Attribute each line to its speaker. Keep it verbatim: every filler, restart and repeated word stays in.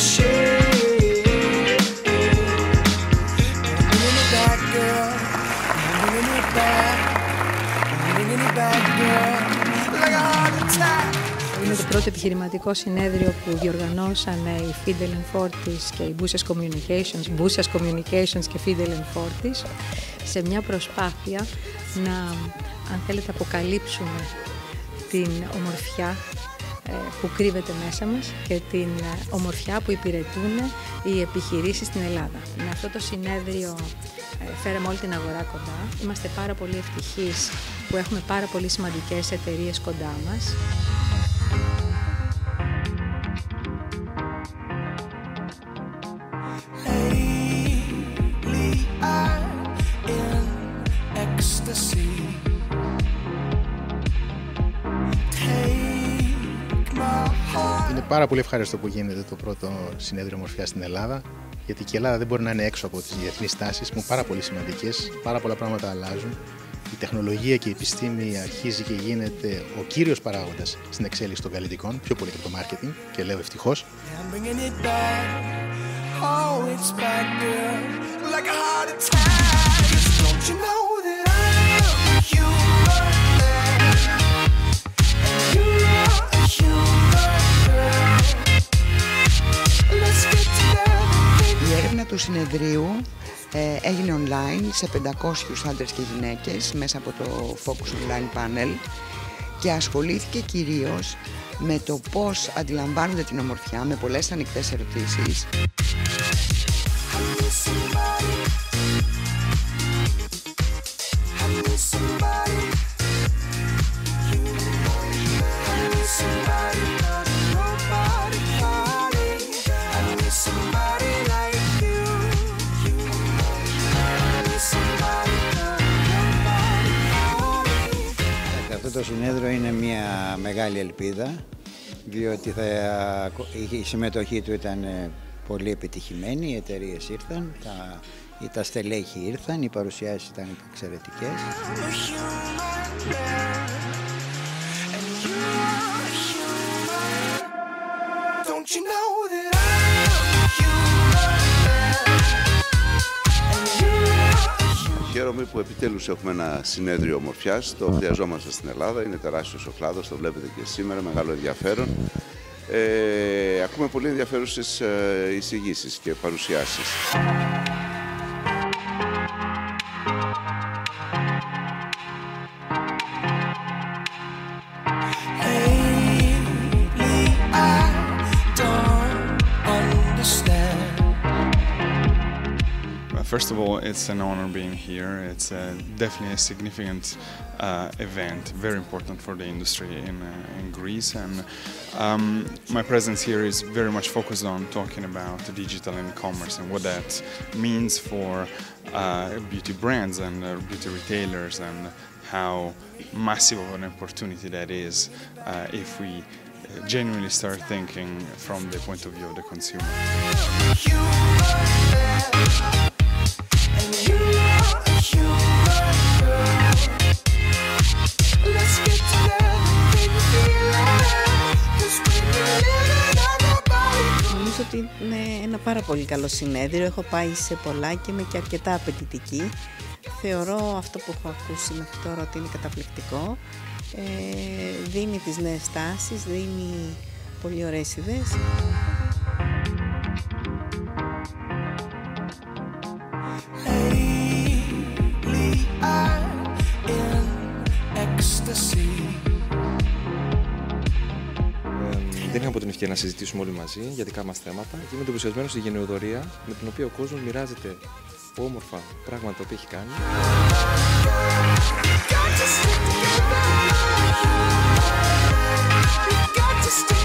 Speaker 1: Είναι το πρώτο επιχειρηματικό συνέδριο που διοργανώσαν οι Fidel and Fortis και οι Boussias Communications, Boussias Communications και Fidel and Fortis, σε μια προσπάθεια να, αν θέλετε, αποκαλύψουμε την ομορφιά που κρύβεται μέσα μας και την ομορφιά που υπηρετούν οι επιχειρήσεις στην Ελλάδα. Με αυτό το συνέδριο φέραμε όλη την αγορά κοντά. Είμαστε πάρα πολύ ευτυχείς που έχουμε πάρα πολύ σημαντικές εταιρείες κοντά μας.
Speaker 2: Είναι πάρα πολύ ευχάριστο που γίνεται το πρώτο συνέδριο ομορφιάς στην Ελλάδα, γιατί και η Ελλάδα δεν μπορεί να είναι έξω από τις διεθνείς τάσεις που είναι πάρα πολύ σημαντικές, πάρα πολλά πράγματα αλλάζουν. Η τεχνολογία και η επιστήμη αρχίζει και γίνεται ο κύριος παράγοντας στην εξέλιξη των καλλιτικών, πιο πολύ και από το μάρκετινγκ, και λέω ευτυχώς.
Speaker 3: Η έρευνα του συνεδρίου ε, έγινε online σε πεντακόσιους άντρες και γυναίκες μέσα από το Focus Online Panel και ασχολήθηκε κυρίως με το πώς αντιλαμβάνονται την ομορφιά, με πολλές ανοιχτές ερωτήσεις.
Speaker 4: Αυτό το συνέδριο είναι μια μεγάλη ελπίδα, διότι θα, η συμμετοχή του ήταν πολύ επιτυχημένη, οι εταιρείες ήρθαν, τα, τα στελέχη ήρθαν, οι παρουσιάσεις ήταν εξαιρετικές.
Speaker 5: Χαίρομαι που επιτέλους έχουμε ένα συνέδριο ομορφιάς, το χρειαζόμαστε στην Ελλάδα, είναι τεράστιος ο κλάδος, το βλέπετε και σήμερα, μεγάλο ενδιαφέρον. Ε, ακούμε πολύ ενδιαφέρουσες ε, εισηγήσεις και παρουσιάσεις.
Speaker 6: First of all, it's an honor being here. It's uh, definitely a significant uh, event, very important for the industry in, uh, in Greece. And um, my presence here is very much focused on talking about digital and e-commerce and what that means for uh, beauty brands and uh, beauty retailers, and how massive of an opportunity that is uh, if we genuinely start thinking from the point of view of the consumer.
Speaker 7: Νομίζω ότι είναι ένα πάρα πολύ καλό συνέδριο. Έχω πάει σε πολλά και είμαι και αρκετά απαιτητική. Θεωρώ αυτό που έχω ακούσει μέχρι τώρα ότι είναι καταπληκτικό. Ε, δίνει τις νέες τάσεις, δίνει πολύ ωραίες ιδέες.
Speaker 8: Δεν είχαμε την ευκαιρία να συζητήσουμε όλοι μαζί για δικά μας θέματα και είμαι εντυπωσιασμένος στη γενναιοδωρία με την οποία ο κόσμος μοιράζεται όμορφα πράγματα που έχει κάνει.